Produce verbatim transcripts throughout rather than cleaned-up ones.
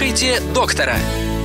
Слушайте доктора.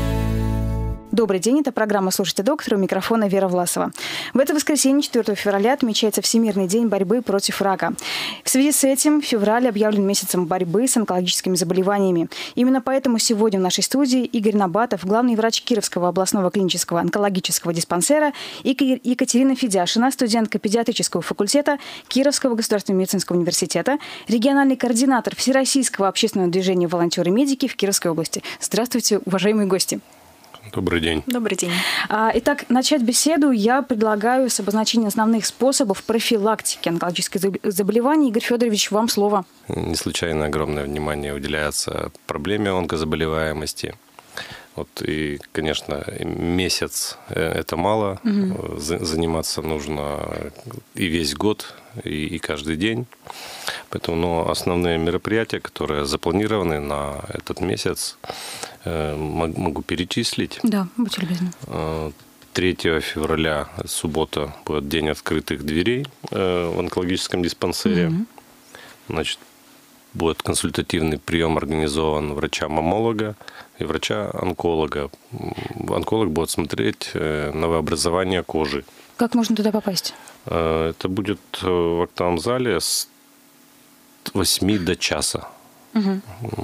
Добрый день, это программа «Слушайте доктора», у микрофона Вера Власова. В это воскресенье, четвёртого февраля, отмечается Всемирный день борьбы против рака. В связи с этим февраль объявлен месяцем борьбы с онкологическими заболеваниями. Именно поэтому сегодня в нашей студии Игорь Набатов, главный врач Кировского областного клинического онкологического диспансера, и Екатерина Федяшина, студентка педиатрического факультета Кировского государственного медицинского университета, региональный координатор Всероссийского общественного движения «Волонтеры-медики» в Кировской области. Здравствуйте, уважаемые гости. Добрый день. Добрый день. Итак, начать беседу я предлагаю с обозначения основных способов профилактики онкологических заболеваний. Игорь Федорович, вам слово. Не случайно огромное внимание уделяется проблеме онкозаболеваемости. Вот и, конечно, месяц – это мало. Угу. Заниматься нужно и весь год, и, и каждый день. Поэтому но основные мероприятия, которые запланированы на этот месяц, могу перечислить. Да, будьте любезны. третьего февраля, суббота, будет день открытых дверей в онкологическом диспансере. Угу. Значит, будет консультативный прием организован врача-маммолога и врача-онколога. Онколог будет смотреть новообразование кожи. Как можно туда попасть? Это будет в актовом зале с восьми до часа. Угу.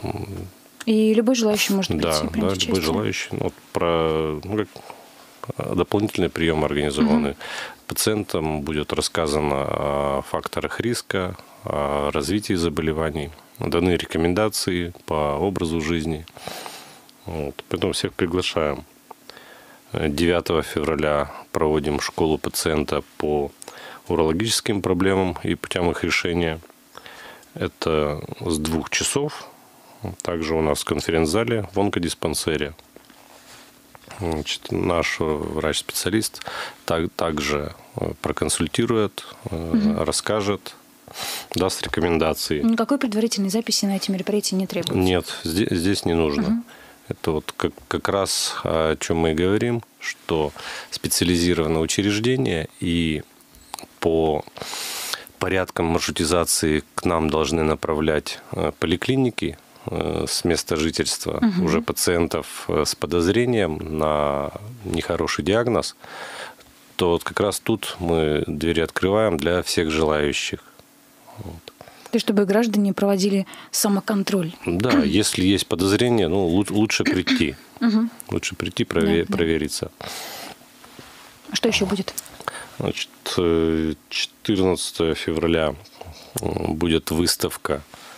И любой желающий может прийти, да, принять да, участие? любой желающий. Ну, вот про ну, как, дополнительные приемы организованы. Угу. Пациентам будет рассказано о факторах риска, о развитии заболеваний, даны рекомендации по образу жизни. Вот. Поэтому всех приглашаем. девятого февраля проводим школу пациента по урологическим проблемам и путям их решения. Это с двух часов. Также у нас в конференц-зале в онкодиспансере. Значит, наш врач-специалист так, также проконсультирует, угу. расскажет, даст рекомендации. Никакой предварительной записи на эти мероприятия не требуется? Нет, здесь, здесь не нужно. Угу. Это вот как, как раз о чем мы и говорим, что специализированное учреждение и по порядкам маршрутизации к нам должны направлять поликлиники с места жительства угу. уже пациентов с подозрением на нехороший диагноз, то вот как раз тут мы двери открываем для всех желающих. Вот. То есть, чтобы граждане проводили самоконтроль. Да, если есть подозрение, ну, лучше прийти. Угу. Лучше прийти, провер- да, провериться. А что еще будет? Значит, четырнадцатого февраля будет выставка.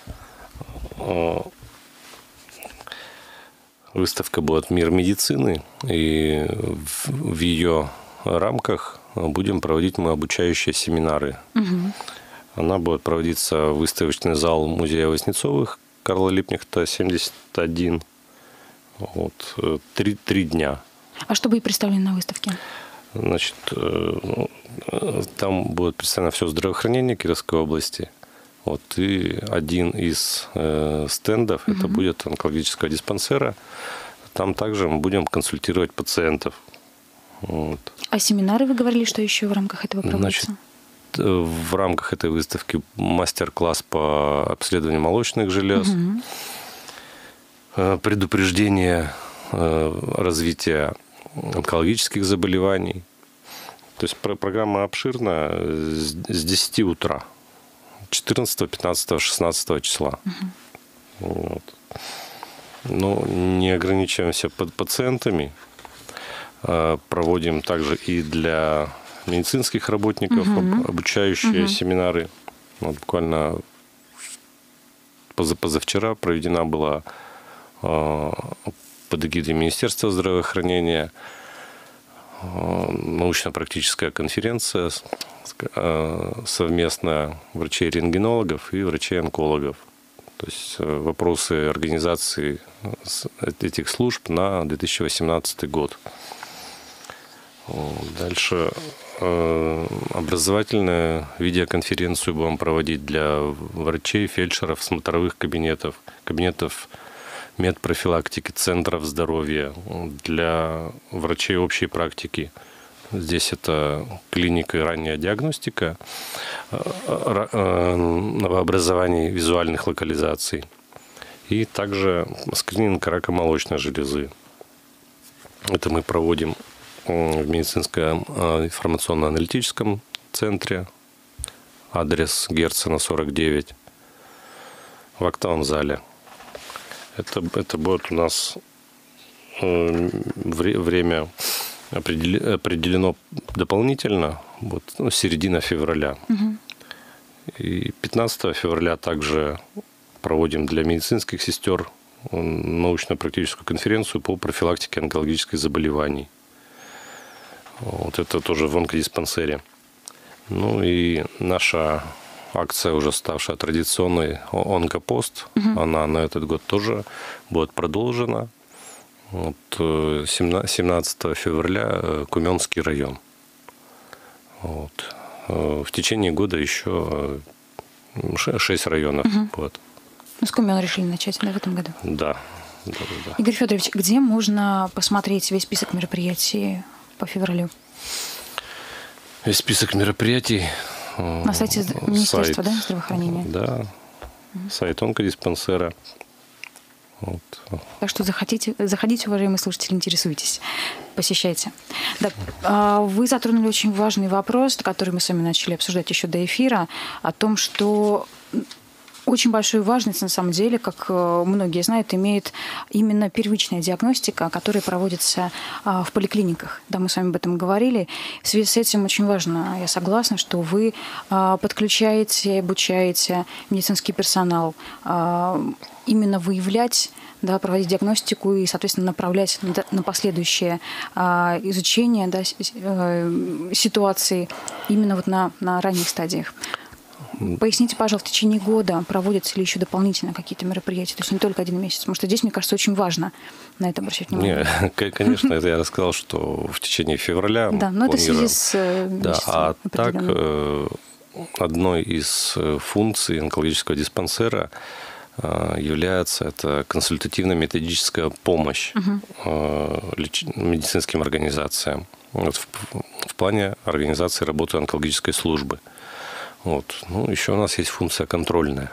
Выставка будет «Мир медицины», и в, в ее рамках будем проводить мы обучающие семинары. Угу. Она будет проводиться в выставочный зал музея Васнецовых, Карла Липкнехта, семьдесят один. Вот, три, три дня. А что будет представлено на выставке? Значит, там будет представлено все здравоохранение Кировской области. Вот, и один из э, стендов, угу. это будет онкологического диспансера. Там также мы будем консультировать пациентов. Вот. А семинары, вы говорили, что еще в рамках этого проводятся? Значит, в рамках этой выставки мастер-класс по обследованию молочных желез, угу. предупреждение развития онкологических заболеваний. То есть программа обширная с десяти утра. четырнадцатого, пятнадцатого, шестнадцатого числа. Угу. Вот. Но не ограничиваемся под пациентами. Проводим также и для медицинских работников угу. обучающие угу. семинары. Вот буквально позавчера проведена была под эгидой Министерства здравоохранения научно-практическая конференция совместно врачей-рентгенологов и врачей-онкологов. То есть вопросы организации этих служб на две тысячи восемнадцатый год. Дальше образовательную видеоконференцию будем проводить для врачей, фельдшеров, смотровых кабинетов, кабинетов медпрофилактики, центров здоровья, для врачей общей практики. Здесь это клиника и ранняя диагностика новообразований визуальных локализаций. И также скрининг рака молочной железы. Это мы проводим в медицинском информационно-аналитическом центре, адрес Герцена сорок девять, в актовом зале. Это, это будет у нас время определено дополнительно, вот, ну, середина февраля. Угу. И пятнадцатого февраля также проводим для медицинских сестер научно-практическую конференцию по профилактике онкологических заболеваний. Вот это тоже в онкодиспансере. Ну и наша акция, уже ставшая традиционной, онкопост, угу. она на этот год тоже будет продолжена. Вот семнадцатого февраля Куменский район. Вот. В течение года еще шесть районов. Угу. Вот. Ну, с Кумен решили начать, да, в этом году? Да. да, да. Игорь Федорович, где можно посмотреть весь список мероприятий по февралю? Весь список мероприятий. На сайте Министерства, сайт, да, здравоохранения? Да. Угу. Сайт онкодиспансера. Вот. Так что заходите, заходите, уважаемые слушатели, интересуйтесь, посещайте. Да, вы затронули очень важный вопрос, который мы с вами начали обсуждать еще до эфира, о том, что очень большую важность, на самом деле, как многие знают, имеет именно первичная диагностика, которая проводится в поликлиниках. Да, мы с вами об этом говорили. В связи с этим очень важно, я согласна, что вы подключаете, обучаете медицинский персонал именно выявлять, да, проводить диагностику и, соответственно, направлять на последующее изучение, да, ситуации именно вот на, на ранних стадиях. Поясните, пожалуйста, в течение года проводятся ли еще дополнительно какие-то мероприятия? То есть не только один месяц. Потому что здесь, мне кажется, очень важно на это обращать внимание. Не, конечно, это я рассказал, что в течение февраля. Да, но это в связи с да, а так, одной из функций онкологического диспансера является это консультативно-методическая помощь угу. медицинским организациям вот, в, в плане организации работы онкологической службы. Вот. Ну, еще у нас есть функция контрольная.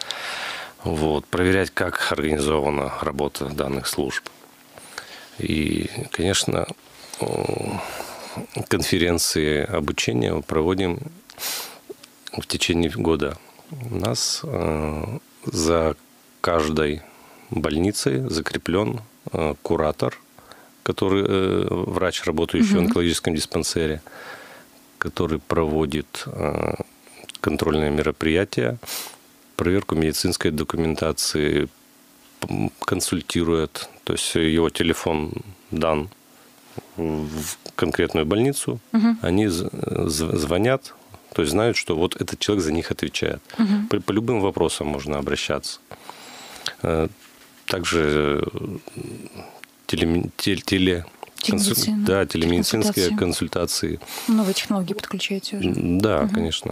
Вот. Проверять, как организована работа данных служб. И, конечно, конференции обучения мы проводим в течение года. У нас за каждой больницей закреплен куратор, который врач, работающий угу. в онкологическом диспансере, который проводит контрольные мероприятия, проверку медицинской документации, консультирует, то есть его телефон дан в конкретную больницу, угу. они звонят, то есть знают, что вот этот человек за них отвечает. Угу. По, по любым вопросам можно обращаться. Также теле, теле, теле, консуль... да, телемедицинские консультации. Новые технологии подключаете уже? Да, угу. конечно.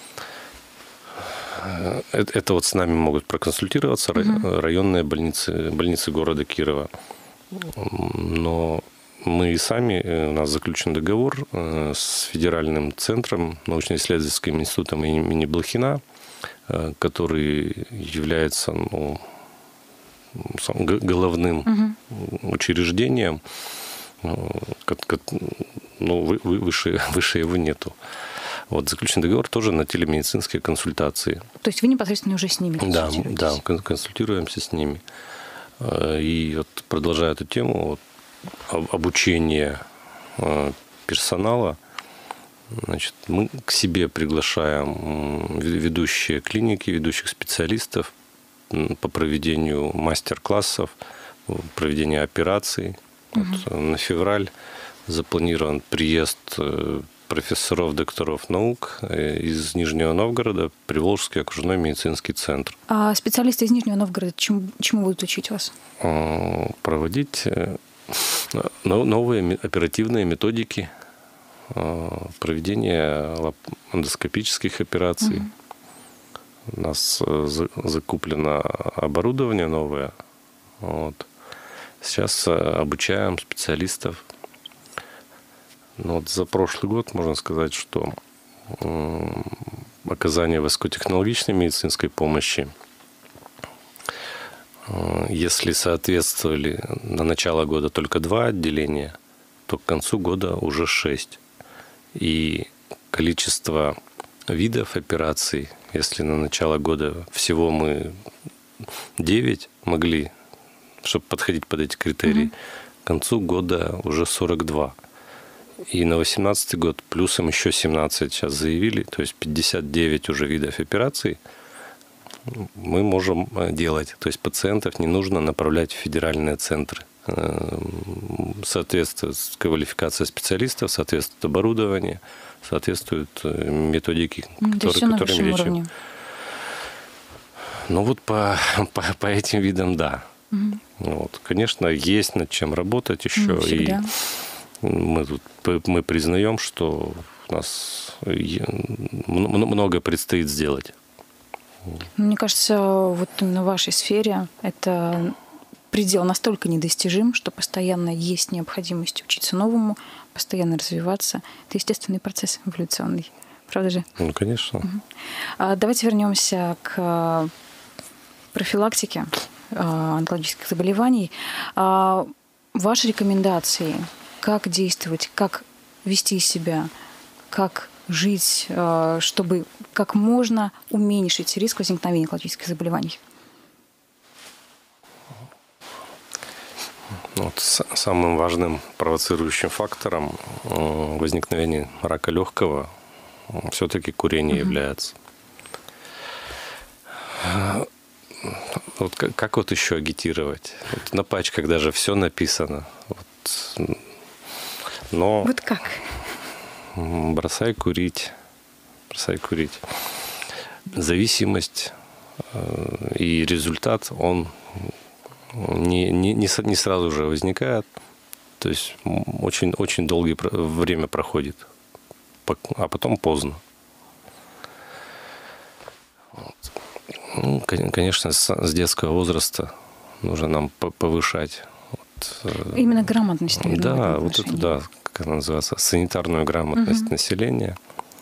Это, это вот с нами могут проконсультироваться угу. районные больницы, больницы города Кирова. Но мы и сами, у нас заключен договор с Федеральным центром, научно-исследовательским институтом имени Блохина, который является ну, головным угу. учреждением. Ну, выше, выше его нету. Вот, заключен договор тоже на телемедицинские консультации. То есть вы непосредственно уже с ними консультируетесь? Да, да, консультируемся с ними. И вот, продолжая эту тему, вот, обучение персонала, значит, мы к себе приглашаем ведущие клиники, ведущих специалистов по проведению мастер-классов, проведению операций. Угу. Вот, на февраль запланирован приезд профессоров, докторов наук из Нижнего Новгорода, Приволжский окружной медицинский центр. А специалисты из Нижнего Новгорода чему, чему будут учить вас? Проводить новые оперативные методики проведения эндоскопических операций. Угу. У нас закуплено оборудование новое. Вот. Сейчас обучаем специалистов. Но вот за прошлый год можно сказать, что оказание высокотехнологичной медицинской помощи Если соответствовали на начало года только два отделения, то к концу года уже шесть. И количество видов операций, если на начало года всего мы девять могли, чтобы подходить под эти критерии, mm-hmm. к концу года уже сорок два. И на восемнадцатый год плюсом еще семнадцать сейчас заявили, то есть пятьдесят девять уже видов операций мы можем делать. То есть пациентов не нужно направлять в федеральные центры. Соответствует квалификация специалистов, соответствует оборудование, соответствуют методики, которые, которыми лечим. Ну вот по, по, по этим видам, да. Угу. Вот. Конечно, есть над чем работать еще. Всегда. И мы тут мы признаем, что у нас много предстоит сделать. Мне кажется, вот именно в вашей сфере это предел настолько недостижим, что постоянно есть необходимость учиться новому, постоянно развиваться. Это естественный процесс эволюционный. Правда же? Ну, конечно. Угу. А давайте вернемся к профилактике онкологических заболеваний. А ваши рекомендации, как действовать, как вести себя, как жить, чтобы как можно уменьшить риск возникновения онкологических заболеваний? Вот самым важным провоцирующим фактором возникновения рака легкого все-таки курение угу. является. Вот как, как вот еще агитировать? Вот на пачках даже все написано. Вот, но вот как? Бросай курить, бросай курить. Зависимость и результат, он не, не, не сразу же возникает. То есть очень, очень долгое время проходит, а потом поздно. Вот. Ну, конечно, с детского возраста нужно нам повышать. Вот, именно грамотность, наверное, да, вот это, да, как она называется, санитарную грамотность угу. населения,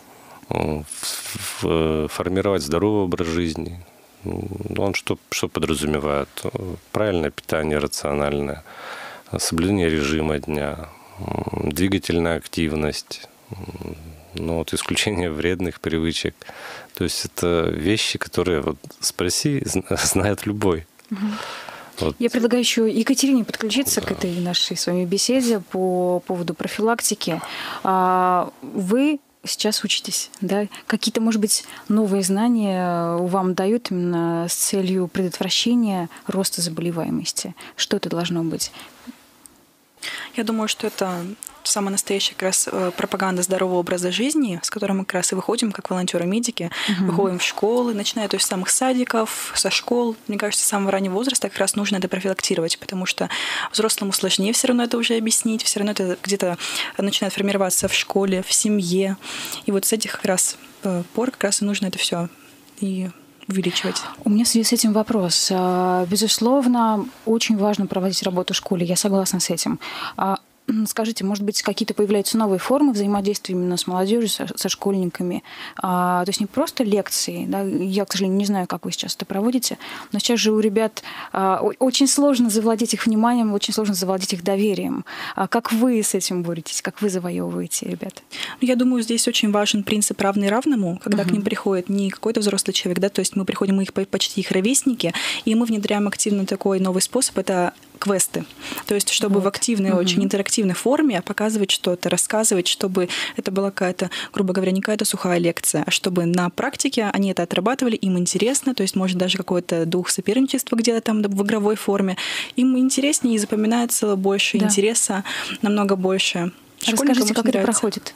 формировать здоровый образ жизни. Он что, что подразумевает? Правильное питание, рациональное, соблюдение режима дня, двигательная активность, ну, вот исключение вредных привычек. То есть это вещи, которые, вот спроси, знает любой. Угу. Вот. Я предлагаю еще Екатерине подключиться да. к этой нашей с вами беседе по поводу профилактики. Вы сейчас учитесь, да? Какие-то, может быть, новые знания вам дают именно с целью предотвращения роста заболеваемости? Что это должно быть? Я думаю, что это самая настоящая как раз пропаганда здорового образа жизни, с которой мы как раз и выходим как волонтеры-медики, угу. выходим в школы, начиная то есть с самых садиков, со школ. Мне кажется, с самого раннего возраста как раз нужно это профилактировать, потому что взрослому сложнее все равно это уже объяснить, все равно это где-то начинает формироваться в школе, в семье. И вот с этих как раз пор как раз и нужно это все и увеличивать. У меня в связи с этим вопрос. Безусловно, очень важно проводить работу в школе, я согласна с этим. Скажите, может быть, какие-то появляются новые формы взаимодействия именно с молодежью, со, со школьниками? А, то есть не просто лекции. Да? Я, к сожалению, не знаю, как вы сейчас это проводите, но сейчас же у ребят а, очень сложно завладеть их вниманием, очень сложно завладеть их доверием. А как вы с этим боретесь? Как вы завоевываете ребят? Я думаю, здесь очень важен принцип равный равному, когда uh-huh. к ним приходит не какой-то взрослый человек, да, то есть мы приходим, мы их почти их ровесники, и мы внедряем активно такой новый способ, это квесты. То есть, чтобы вот. в активной, uh-huh. очень интерактивной форме показывать что-то, рассказывать, чтобы это была какая-то, грубо говоря, не какая-то сухая лекция, а чтобы на практике они это отрабатывали, им интересно, то есть, может, даже какой-то дух соперничества где-то там в игровой форме. Им интереснее и запоминается больше, да. интереса намного больше. Расскажите, как это проходит?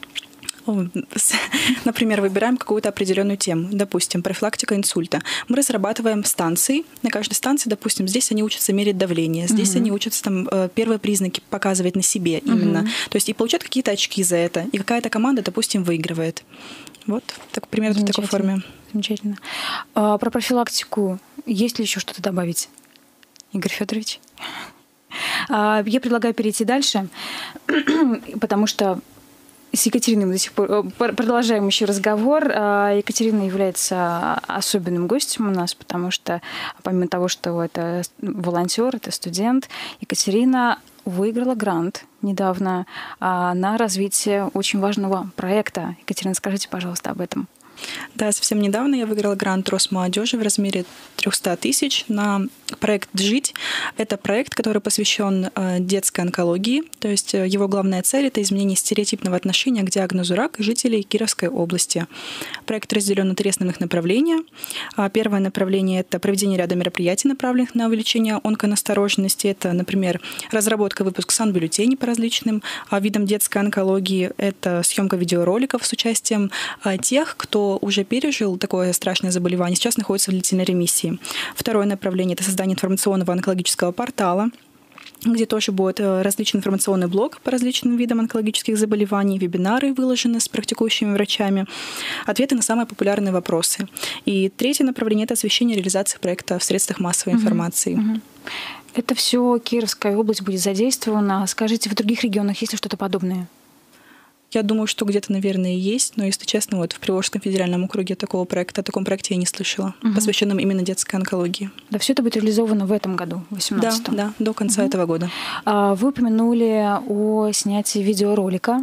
Например, выбираем какую-то определенную тему, допустим, профилактика инсульта. Мы разрабатываем станции. На каждой станции, допустим, здесь они учатся мерить давление, здесь угу. они учатся там первые признаки показывать на себе именно. Угу. То есть и получают какие-то очки за это. И какая-то команда, допустим, выигрывает. Вот, так, примерно в такой форме. Замечательно. А, про профилактику есть ли еще что-то добавить, Игорь Федорович? А, я предлагаю перейти дальше, потому что с Екатериной мы до сих пор продолжаем еще разговор. Екатерина является особенным гостем у нас, потому что помимо того, что это волонтер, это студент, Екатерина выиграла грант недавно на развитие очень важного проекта. Екатерина, скажите, пожалуйста, об этом. Да, совсем недавно я выиграла грант Росмолодежи в размере триста тысяч на проект «Жить». Это проект, который посвящен детской онкологии. То есть его главная цель — это изменение стереотипного отношения к диагнозу рак жителей Кировской области. Проект разделен на три основных направления. Первое направление — это проведение ряда мероприятий, направленных на увеличение онконастороженности. Это, например, разработка и выпуск санбюллетеней по различным видам детской онкологии. Это съемка видеороликов с участием тех, кто уже пережил такое страшное заболевание, сейчас находится в длительной ремиссии. Второе направление — это создание информационного онкологического портала, где тоже будет различный информационный блог по различным видам онкологических заболеваний, вебинары выложены с практикующими врачами, ответы на самые популярные вопросы. И третье направление — это освещение реализации проекта в средствах массовой информации. Uh-huh. Uh-huh. Это все Кировская область будет задействована. Скажите, в других регионах есть ли что-то подобное? Я думаю, что где-то, наверное, есть, но, если честно, вот в Приволжском федеральном округе такого проекта, о таком проекте я не слышала, угу. посвященном именно детской онкологии. Да, все это будет реализовано в этом году, в восемнадцатом. Да, да, до конца угу. этого года. Вы упомянули о снятии видеоролика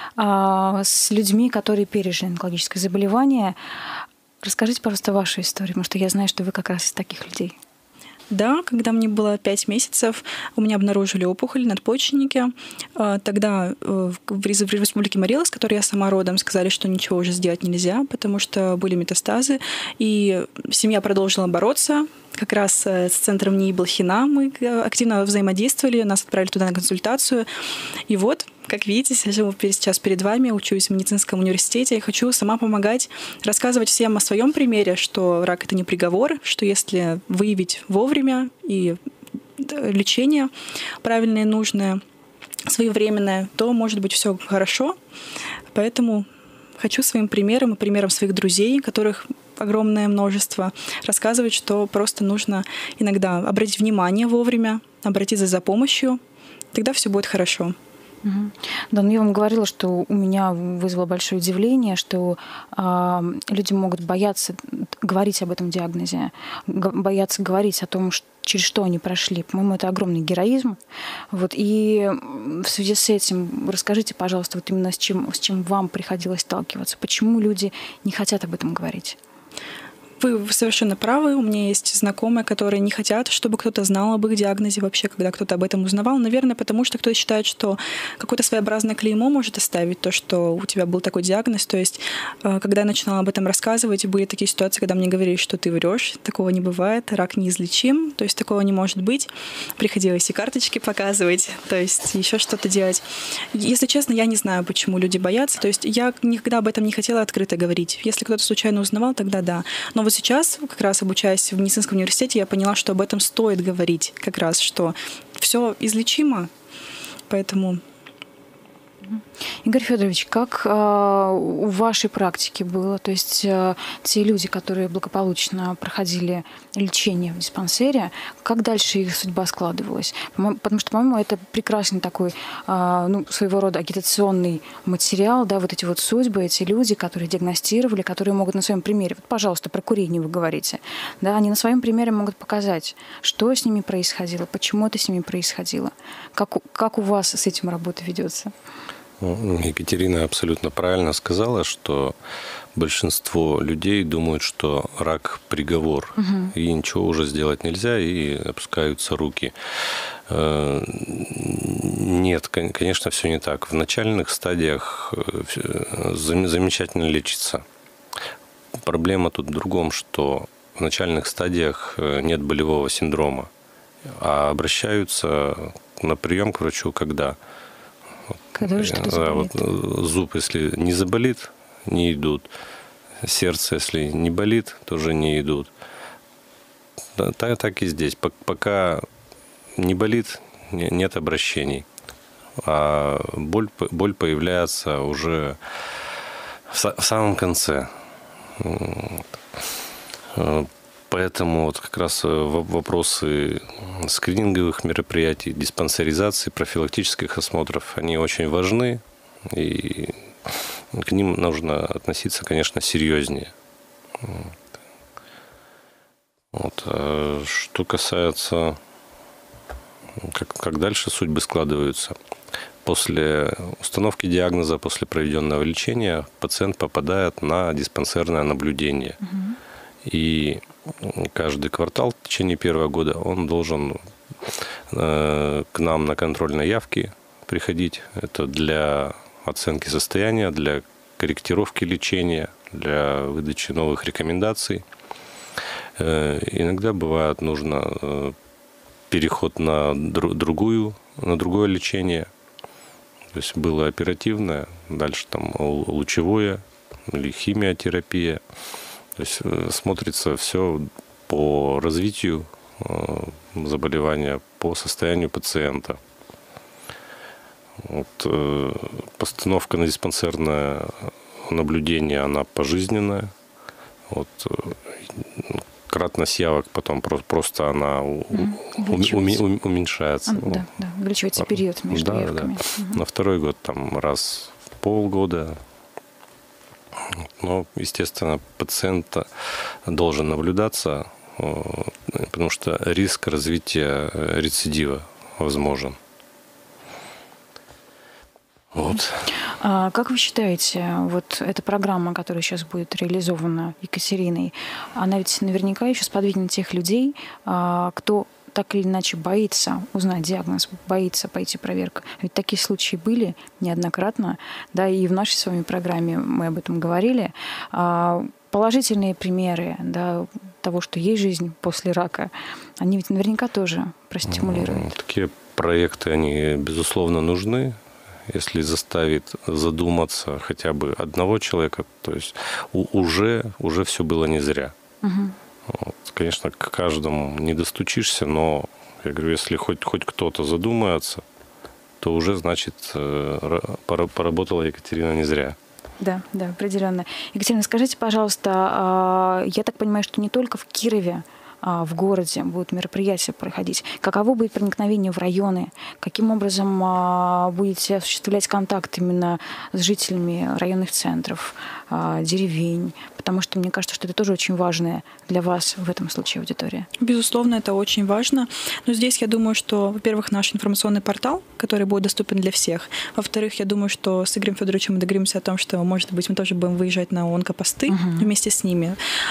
с людьми, которые пережили онкологическое заболевание. Расскажите, пожалуйста, вашу историю, потому что я знаю, что вы как раз из таких людей. Да, когда мне было пять месяцев, у меня обнаружили опухоль в надпочечнике. Тогда в республике Мориловск, с которой я сама родом, сказали, что ничего уже сделать нельзя, потому что были метастазы. И семья продолжила бороться. Как раз с центром НИИ Блохина мы активно взаимодействовали, нас отправили туда на консультацию. И вот, как видите, сижу сейчас перед вами, учусь в медицинском университете и хочу сама помогать, рассказывать всем о своем примере, что рак — это не приговор, что если выявить вовремя и лечение правильное, нужное, своевременное, то может быть все хорошо. Поэтому хочу своим примером и примером своих друзей, которых огромное множество, рассказывать, что просто нужно иногда обратить внимание вовремя, обратиться за помощью, тогда все будет хорошо. Угу. Да, ну я вам говорила, что у меня вызвало большое удивление, что э, люди могут бояться говорить об этом диагнозе, бояться говорить о том, что через что они прошли. По-моему, это огромный героизм. Вот. И в связи с этим расскажите, пожалуйста, вот именно с чем, с чем вам приходилось сталкиваться. Почему люди не хотят об этом говорить? Вы совершенно правы. У меня есть знакомые, которые не хотят, чтобы кто-то знал об их диагнозе вообще, когда кто-то об этом узнавал. Наверное, потому что кто-то считает, что какое-то своеобразное клеймо может оставить то, что у тебя был такой диагноз. То есть, когда я начинала об этом рассказывать, были такие ситуации, когда мне говорили, что ты врешь, такого не бывает, рак неизлечим, то есть такого не может быть. Приходилось и карточки показывать, то есть еще что-то делать. Если честно, я не знаю, почему люди боятся. То есть я никогда об этом не хотела открыто говорить. Если кто-то случайно узнавал, тогда да. Но вот сейчас, как раз обучаясь в медицинском университете, я поняла, что об этом стоит говорить, как раз, что все излечимо, поэтому... Игорь Федорович, как э, в вашей практике было? То есть э, те люди, которые благополучно проходили лечение в диспансере, как дальше их судьба складывалась? Потому что, по-моему, это прекрасный такой э, ну, своего рода агитационный материал, да, вот эти вот судьбы, эти люди, которые диагностировали, которые могут на своем примере, вот, пожалуйста, про курение вы говорите, да, они на своем примере могут показать, что с ними происходило, почему это с ними происходило, как, как у вас с этим работа ведется? Екатерина абсолютно правильно сказала, что большинство людей думают, что рак – приговор, угу. и ничего уже сделать нельзя, и опускаются руки. Нет, конечно, все не так. В начальных стадиях замечательно лечится. Проблема тут в другом, что в начальных стадиях нет болевого синдрома, а обращаются на прием к врачу когда? Когда уже что-то заболит. Да, вот зуб, если не заболит, не идут. Сердце, если не болит, тоже не идут. Да, так, так и здесь. Пока не болит, нет обращений. А боль, боль появляется уже в самом конце. Поэтому вот как раз вопросы скрининговых мероприятий, диспансеризации, профилактических осмотров, они очень важны. И к ним нужно относиться, конечно, серьезнее. Вот. А что касается, как, как дальше судьбы складываются. После установки диагноза, после проведенного лечения пациент попадает на диспансерное наблюдение. Угу. И каждый квартал в течение первого года он должен э, к нам на контрольные явки приходить. Это для оценки состояния, для корректировки лечения, для выдачи новых рекомендаций. Э, иногда бывает нужно э, переход на дру- другую, на другое лечение. То есть было оперативное, дальше там лучевое или химиотерапия. То есть смотрится все по развитию заболевания, по состоянию пациента. Вот, постановка на диспансерное наблюдение, она пожизненная. Вот, кратность явок потом просто она mm, уменьшается. А, да, да, увеличивается период между да, явками. Да. Угу. На второй год там раз в полгода. Но, естественно, пациент должен наблюдаться, потому что риск развития рецидива возможен. Вот. А как вы считаете, вот эта программа, которая сейчас будет реализована Екатериной, она ведь наверняка еще сподвигнет тех людей, кто так или иначе боится узнать диагноз, боится пойти проверку. Ведь такие случаи были неоднократно, да, и в нашей с вами программе мы об этом говорили. Положительные примеры, да, того, что есть жизнь после рака, они ведь наверняка тоже простимулируют. Такие проекты, они, безусловно, нужны. Если заставить задуматься хотя бы одного человека, то есть уже, уже все было не зря. Угу. Вот, конечно, к каждому не достучишься, но, я говорю, если хоть, хоть кто-то задумается, то уже, значит, поработала Екатерина не зря. Да, да, определенно. Екатерина, скажите, пожалуйста, я так понимаю, что не только в Кирове, в городе будут мероприятия проходить. Каково будет проникновение в районы? Каким образом будете осуществлять контакт именно с жителями районных центров, деревень? Потому что мне кажется, что это тоже очень важная для вас в этом случае аудитория. Безусловно, это очень важно. Но здесь я думаю, что, во-первых, наш информационный портал, который будет доступен для всех. Во-вторых, я думаю, что с Игорем Федоровичем мы договоримся о том, что, может быть, мы тоже будем выезжать на онкопосты угу. вместе с ними.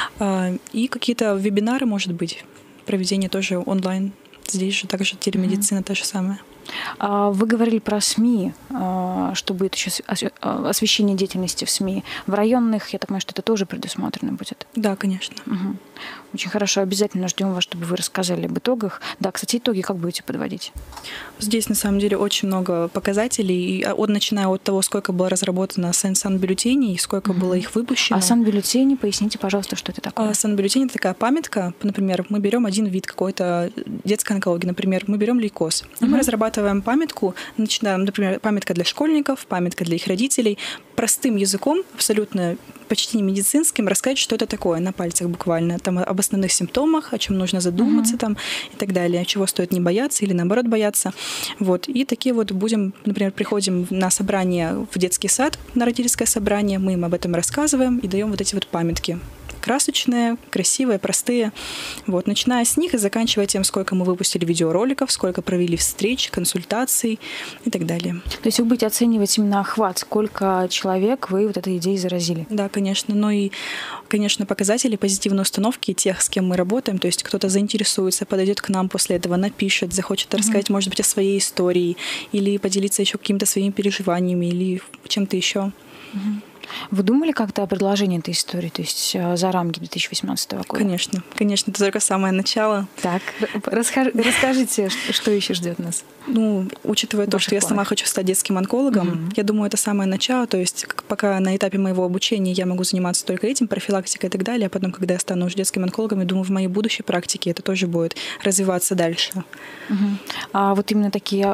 И какие-то вебинары, может быть, проведение тоже онлайн. Здесь же также телемедицина mm-hmm. та же самая. Вы говорили про СМИ, что будет еще освещение деятельности в СМИ. В районных, я так понимаю, что это тоже предусмотрено будет? Да, конечно. Угу. Очень хорошо. Обязательно ждем вас, чтобы вы рассказали об итогах. Да, кстати, итоги как будете подводить? Здесь, на самом деле, очень много показателей. От, начиная от того, сколько было разработано санбюллетеней, сколько угу. было их выпущено. А санбюллетени, поясните, пожалуйста, что это такое? А санбюллетень — это такая памятка. Например, мы берем один вид какой-то детской онкологии. Например, мы берем лейкоз. И угу. мы разрабатываем памятку, начинаем, например, памятка для школьников, памятка для их родителей, простым языком, абсолютно почти не медицинским, рассказать, что это такое на пальцах буквально, там об основных симптомах, о чем нужно задуматься uh-huh. там и так далее, чего стоит не бояться или наоборот бояться. Вот. И такие вот будем, например, приходим на собрание в детский сад, на родительское собрание, мы им об этом рассказываем и даем вот эти вот памятки. Красочные, красивые, простые. Вот. Начиная с них и заканчивая тем, сколько мы выпустили видеороликов, сколько провели встреч, консультаций и так далее. То есть вы будете оценивать именно охват, сколько человек вы вот этой идеей заразили? Да, конечно. Ну и, конечно, показатели позитивной установки тех, с кем мы работаем. То есть кто-то заинтересуется, подойдет к нам после этого, напишет, захочет mm-hmm. рассказать, может быть, о своей истории или поделиться еще какими-то своими переживаниями или чем-то еще. Mm-hmm. Вы думали как-то о предложении этой истории, то есть за рамки две тысячи восемнадцатого года? Конечно, конечно, это только самое начало. Так, расскажите, что еще ждет нас? Ну, учитывая то, что я сама хочу стать детским онкологом, mm-hmm. я думаю, это самое начало, то есть пока на этапе моего обучения я могу заниматься только этим, профилактикой и так далее, а потом, когда я стану уже детским онкологом, я думаю, в моей будущей практике это тоже будет развиваться дальше. Mm-hmm. А вот именно такие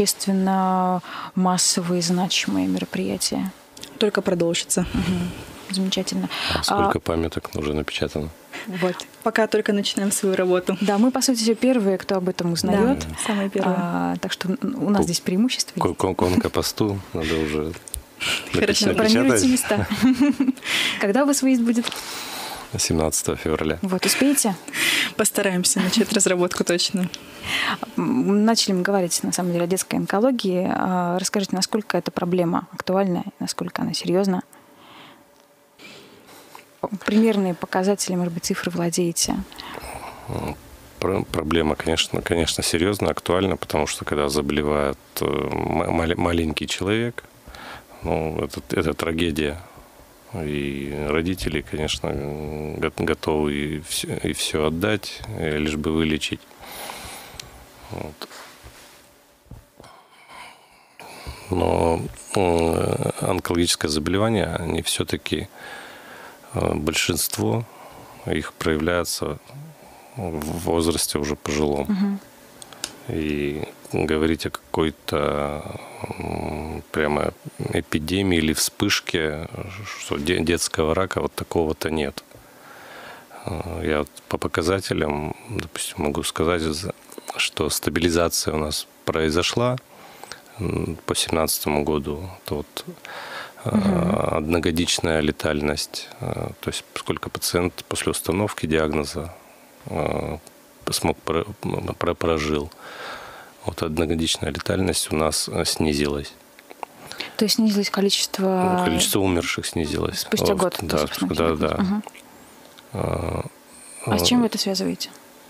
общественно-массовые значимые мероприятия? Только продолжится. Угу. Замечательно. А сколько а... памяток уже напечатано? Вот. Пока только начинаем свою работу. Да, мы, по сути, первые, кто об этом узнает. Да, самые первые. А, так что у нас К- здесь преимущество. К- к- к онкопосту надо уже Хорошо, бронируйте места. Когда у вас выезд будет? семнадцатого февраля. Вот, успеете? Постараемся начать разработку точно. Начали мы говорить, на самом деле, о детской онкологии. Расскажите, насколько эта проблема актуальна, насколько она серьезна? Примерные показатели, может быть, цифры владеете? Проблема, конечно, конечно, серьезная, актуальна, потому что когда заболевает маленький человек, ну, это, это трагедия. И родители, конечно, готовы и все, и все отдать, лишь бы вылечить. Вот. Но онкологическое заболевание, они все-таки, большинство их проявляется в возрасте уже пожилом. Угу. И говорить о какой-то прямо эпидемии или вспышке, что детского рака, вот такого-то нет. Я вот по показателям, допустим, могу сказать, что стабилизация у нас произошла по две тысячи семнадцатому году. Это вот угу. одногодичная летальность, то есть сколько пациент после установки диагноза смог прожил. Вот одногодичная летальность у нас снизилась. То есть снизилось количество... Количество умерших снизилось. Спустя год. Да, да, да. Угу. А, а с чем вы это связываете?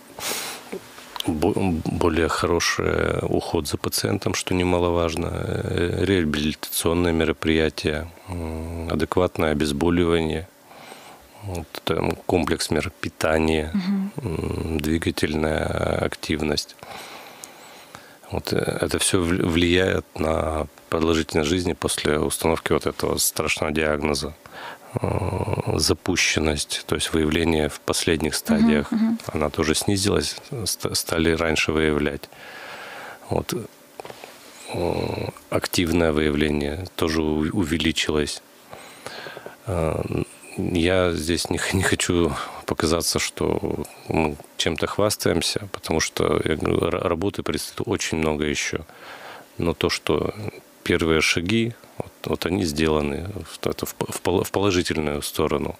Более хороший уход за пациентом, что немаловажно, реабилитационные мероприятия, адекватное обезболивание, вот, комплекс мер питания, угу. двигательная активность. Вот это все влияет на продолжительность жизни после установки вот этого страшного диагноза. Запущенность, то есть выявление в последних стадиях, uh-huh, uh-huh. она тоже снизилась, стали раньше выявлять. Вот. Активное выявление тоже увеличилось. Я здесь не, не хочу показаться, что мы чем-то хвастаемся, потому что, я говорю, работы предстоит очень много еще. Но то, что первые шаги, вот, вот они сделаны в, это, в, в положительную сторону.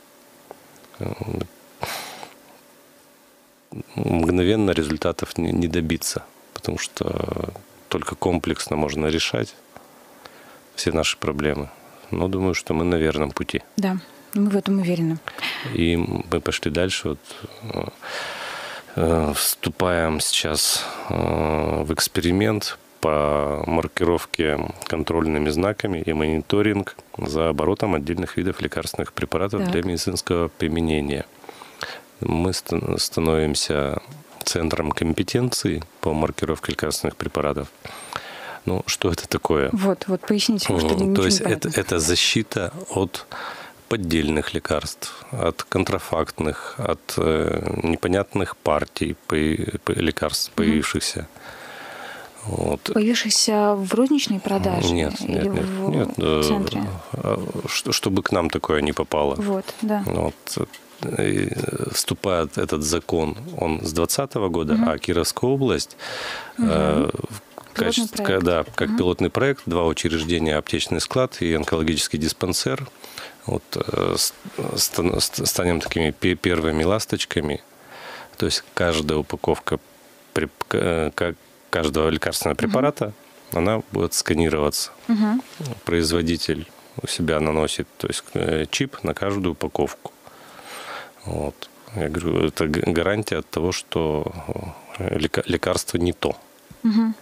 Мгновенно результатов не, не добиться, потому что только комплексно можно решать все наши проблемы. Но думаю, что мы на верном пути. Да, мы в этом уверены. И мы пошли дальше. Вот, э, вступаем сейчас э, в эксперимент по маркировке контрольными знаками и мониторинг за оборотом отдельных видов лекарственных препаратов так. для медицинского применения. Мы становимся центром компетенции по маркировке лекарственных препаратов. Ну, что это такое? Вот, вот поясните, что ничего То есть не это, это защита от поддельных лекарств, от контрафактных, от э, непонятных партий по, по лекарств, появившихся. Вот. Появившихся в розничной продаже? Нет, или нет, в, нет, в центре? Чтобы к нам такое не попало. Вот, да. Вот. И вступает этот закон, он с двадцатого года, угу. а Кировская область угу. э, в качестве, да, как угу. пилотный проект, два учреждения, аптечный склад и онкологический диспансер, вот, э, станем такими первыми ласточками. То есть каждая упаковка как каждого лекарственного препарата, угу. она будет сканироваться. Угу. Производитель у себя наносит, то есть чип на каждую упаковку. Вот. Я говорю, это гарантия от того, что лекарство не то. Угу.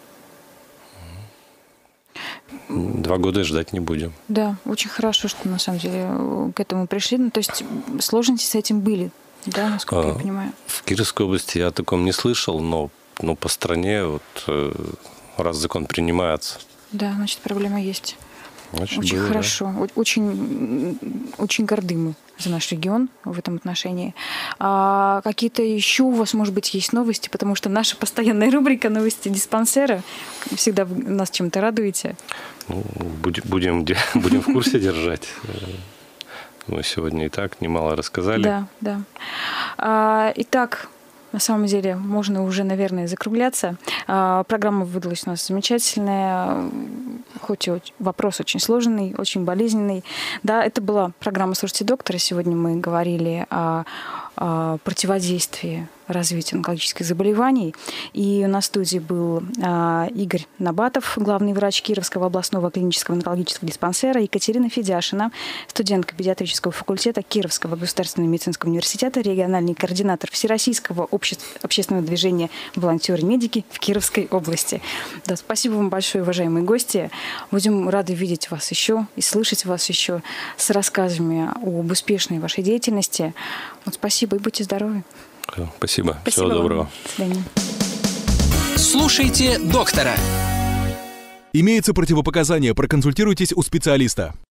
Два года ждать не будем. Да, очень хорошо, что на самом деле к этому пришли. Ну, то есть сложности с этим были, да, насколько а, я понимаю? В Кировской области я о таком не слышал, но Но по стране, вот, раз закон принимается. Да, значит, проблема есть. Значит, очень было, хорошо. Да. Очень, очень горды мы за наш регион в этом отношении. А какие-то еще у вас, может быть, есть новости? Потому что наша постоянная рубрика «Новости диспансера». Всегда вы нас чем-то радуете. Ну, будем, будем, будем в курсе держать. Мы сегодня и так немало рассказали. Да, да. Итак, на самом деле, можно уже, наверное, закругляться. Программа выдалась у нас замечательная. хоть и вопрос очень сложный, очень болезненный. Да, это была программа «Слушайте доктора». Сегодня мы говорили о, о противодействии развитию онкологических заболеваний. И у нас в студии был а, Игорь Набатов, главный врач Кировского областного клинического онкологического диспансера, Екатерина Федяшина, студентка педиатрического факультета Кировского государственного медицинского университета, региональный координатор Всероссийского обществ, общественного движения «Волонтеры-медики» в Кировской области. Да, спасибо вам большое, уважаемые гости. Будем рады видеть вас еще и слышать вас еще с рассказами об успешной вашей деятельности. Вот, спасибо и будьте здоровы. Спасибо. Спасибо. Всего доброго. Вам. До свидания. Слушайте доктора. Имеются противопоказания, проконсультируйтесь у специалиста.